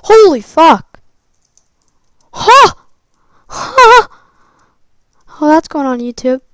Holy fuck! Huh! Huh! Oh, that's going on YouTube.